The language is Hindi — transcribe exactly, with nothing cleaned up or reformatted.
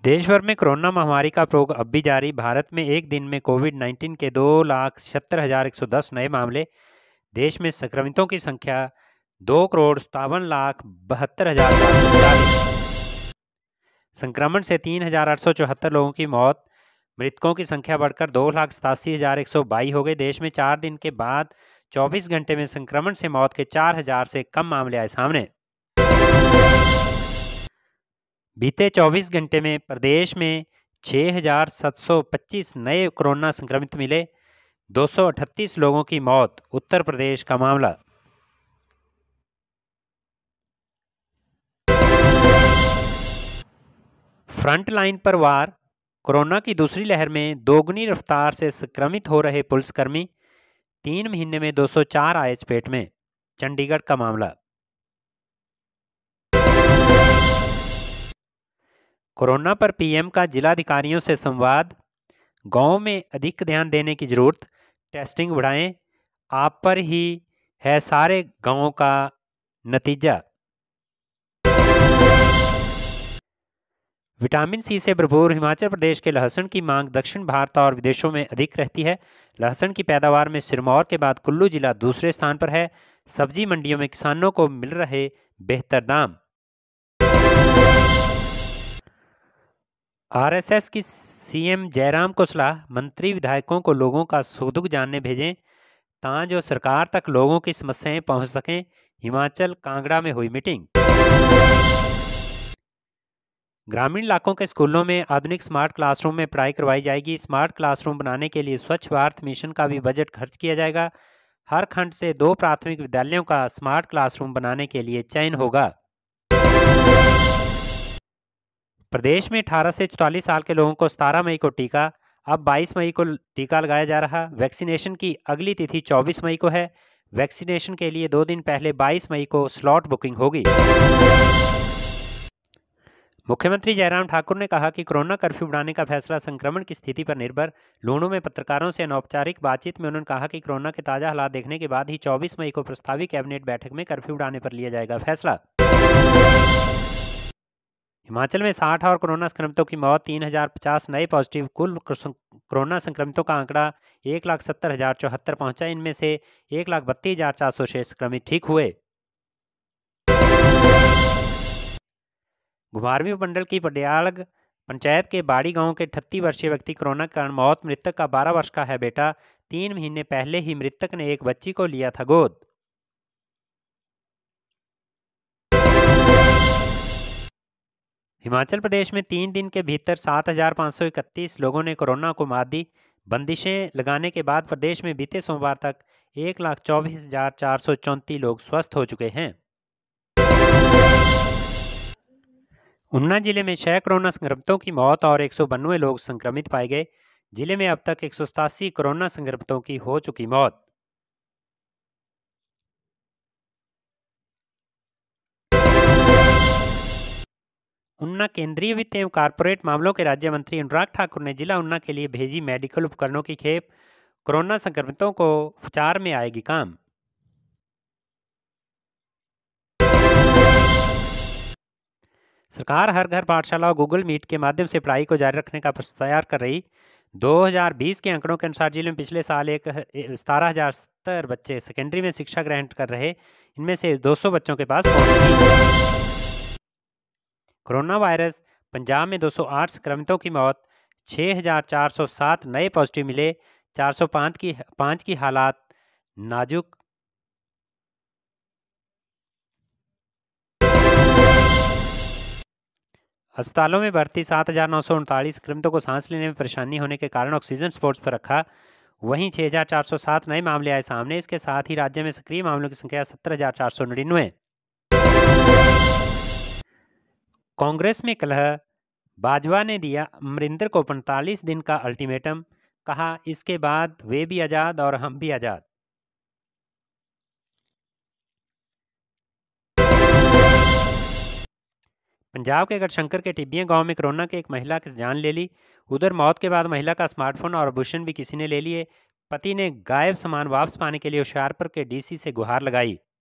देश भर में कोरोना महामारी का प्रकोप अब भी जारी। भारत में एक दिन में कोविड नाइन्टीन के दो लाख छिहत्तर हजार एक सौ दस नए मामले। देश में संक्रमितों की संख्या दो करोड़ सत्तावन लाख बहत्तर हजार चार सौ चालीस। संक्रमण से तीन हजार आठ सौ चौहत्तर लोगों की मौत। मृतकों की संख्या बढ़कर दो लाख सतासी हजार एक सौ बाईस हो गई। देश में चार दिन के बाद चौबीस घंटे में संक्रमण से मौत के चार हजार से कम मामले आए सामने। बीते चौबीस घंटे में प्रदेश में छह हजार सात सौ पच्चीस नए कोरोना संक्रमित मिले। दो सौ अठतीस लोगों की मौत। उत्तर प्रदेश का मामला। फ्रंट लाइन पर वार। कोरोना की दूसरी लहर में दोगुनी रफ्तार से संक्रमित हो रहे पुलिसकर्मी। तीन महीने में दो सौ चार आए चपेट में। चंडीगढ़ का मामला। कोरोना पर पीएम का जिलाधिकारियों से संवाद। गांव में अधिक ध्यान देने की जरूरत। टेस्टिंग बढ़ाएं। आप पर ही है सारे गांवों का नतीजा। विटामिन सी से भरपूर हिमाचल प्रदेश के लहसुन की मांग दक्षिण भारत और विदेशों में अधिक रहती है। लहसुन की पैदावार में सिरमौर के बाद कुल्लू जिला दूसरे स्थान पर है। सब्जी मंडियों में किसानों को मिल रहे बेहतर दाम। आरएसएस की सीएम जयराम को सलाह। मंत्री विधायकों को लोगों का सुख दुख जानने भेजें ताकि जो सरकार तक लोगों की समस्याएं पहुंच सकें। हिमाचल कांगड़ा में हुई मीटिंग। ग्रामीण इलाकों के स्कूलों में आधुनिक स्मार्ट क्लासरूम में पढ़ाई करवाई जाएगी। स्मार्ट क्लासरूम बनाने के लिए स्वच्छ भारत मिशन का भी बजट खर्च किया जाएगा। हर खंड से दो प्राथमिक विद्यालयों का स्मार्ट क्लासरूम बनाने के लिए चयन होगा। प्रदेश में अठारह से चौवालीस साल के लोगों को सतारह मई को टीका। अब बाईस मई को टीका लगाया जा रहा। वैक्सीनेशन की अगली तिथि चौबीस मई को है। वैक्सीनेशन के लिए दो दिन पहले बाईस मई को स्लॉट बुकिंग होगी। मुख्यमंत्री जयराम ठाकुर ने कहा कि कोरोना कर्फ्यू बढ़ाने का फैसला संक्रमण की स्थिति पर निर्भर। लूणू में पत्रकारों से अनौपचारिक बातचीत में उन्होंने कहा कि कोरोना के ताज़ा हालात देखने के बाद ही चौबीस मई को प्रस्तावित कैबिनेट बैठक में कर्फ्यू बढ़ाने पर लिया जाएगा फैसला। हिमाचल में साठ और कोरोना संक्रमितों की मौत। तीन हजार पचास नए पॉजिटिव। कुल कोरोना संक्रमितों का आंकड़ा एक लाख सत्तर हजार चौहत्तर पहुंचा। इनमें से एक लाख बत्तीस हजार चार सौ छह संक्रमित ठीक हुए। घुमारवीं उपमंडल की पडियालग पंचायत के बाड़ी गांव के अठत्तीस वर्षीय व्यक्ति कोरोना के कारण मौत। मृतक का बारह वर्ष का है बेटा। तीन महीने पहले ही मृतक ने एक बच्ची को लिया था गोद। हिमाचल प्रदेश में तीन दिन के भीतर सात हजार पाँच सौ इकतीस लोगों ने कोरोना को मात दी। बंदिशें लगाने के बाद प्रदेश में बीते सोमवार तक एक लाख चौबीस हजार चार सौ चौंतीस लोग स्वस्थ हो चुके हैं। ऊना जिले में छह कोरोना संक्रमितों की मौत और एक सौ बानवे लोग संक्रमित पाए गए। जिले में अब तक एक सौ सतासी कोरोना संक्रमितों की हो चुकी मौत। ऊना केंद्रीय वित्त एवं कारपोरेट मामलों के राज्य मंत्री अनुराग ठाकुर ने जिला ऊना के लिए भेजी मेडिकल उपकरणों की खेप। कोरोना संक्रमितों को उपचार में आएगी काम। सरकार हर घर पाठशाला और गूगल मीट के माध्यम से पढ़ाई को जारी रखने का तैयार कर रही। दो हज़ार बीस के आंकड़ों के अनुसार जिले में पिछले साल एक सतारह हजार सत्तर बच्चे सेकेंडरी में शिक्षा ग्रहण कर रहे। इनमें से दो सौ बच्चों के पास फोन नहीं। Corona virus. पंजाब में दो सौ आठ संक्रमितों की मौत। छह हजार चार सौ सात नए पॉजिटिव मिले। चार सौ पाँच की पाँच की हालात नाजुक। अस्पतालों में भर्ती सात हजार नौ सौ उनतालीस संक्रमितों को सांस लेने में परेशानी होने के कारण ऑक्सीजन सपोर्ट्स पर रखा। वहीं छह हजार चार सौ सात नए मामले आए सामने। इसके साथ ही राज्य में सक्रिय मामलों की संख्या सत्तर हजार चार सौ निन्यानवे। कांग्रेस में कलह। भाजपा ने दिया अमरिंदर को पैंतालीस दिन का अल्टीमेटम। कहा इसके बाद वे भी आजाद और हम भी आजाद। पंजाब के गढ़शंकर के टिब्बियां गांव में कोरोना के एक महिला की जान ले ली। उधर मौत के बाद महिला का स्मार्टफोन और आभूषण भी किसी ने ले लिए। पति ने गायब सामान वापस पाने के लिए होशियारपुर के डीसी से गुहार लगाई।